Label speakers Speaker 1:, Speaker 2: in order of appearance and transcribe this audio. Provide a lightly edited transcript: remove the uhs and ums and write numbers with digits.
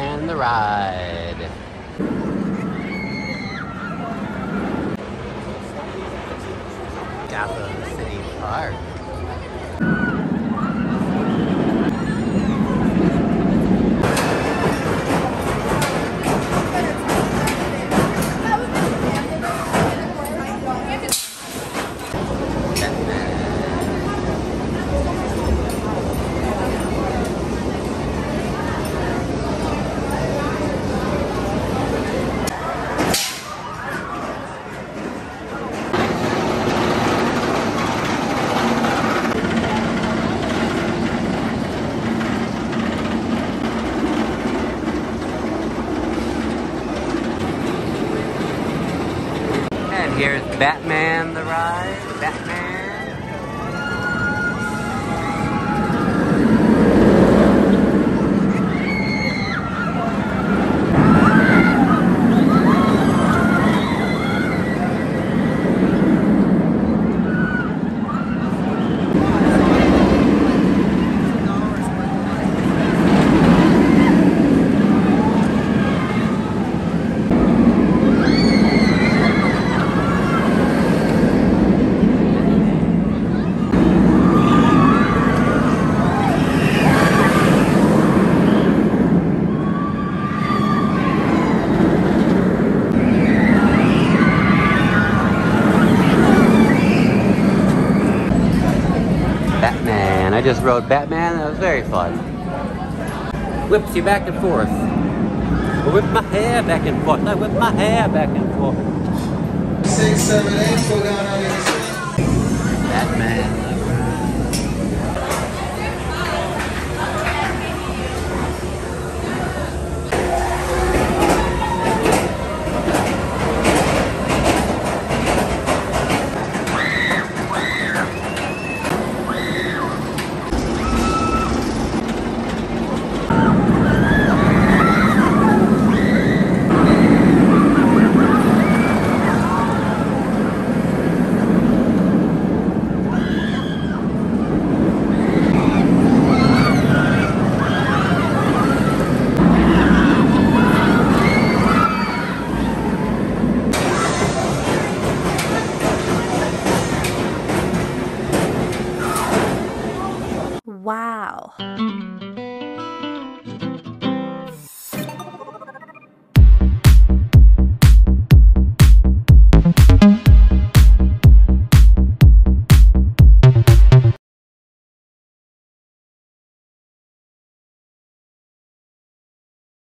Speaker 1: Batman the Ride. Gotham City Park. And here's Batman the Ride. Batman. Batman. I just rode Batman. That was very fun. Whips you back and forth. I whip my hair back and forth. I whip my hair back and forth.
Speaker 2: 6, 7, 8, go down on the other side.
Speaker 1: Batman.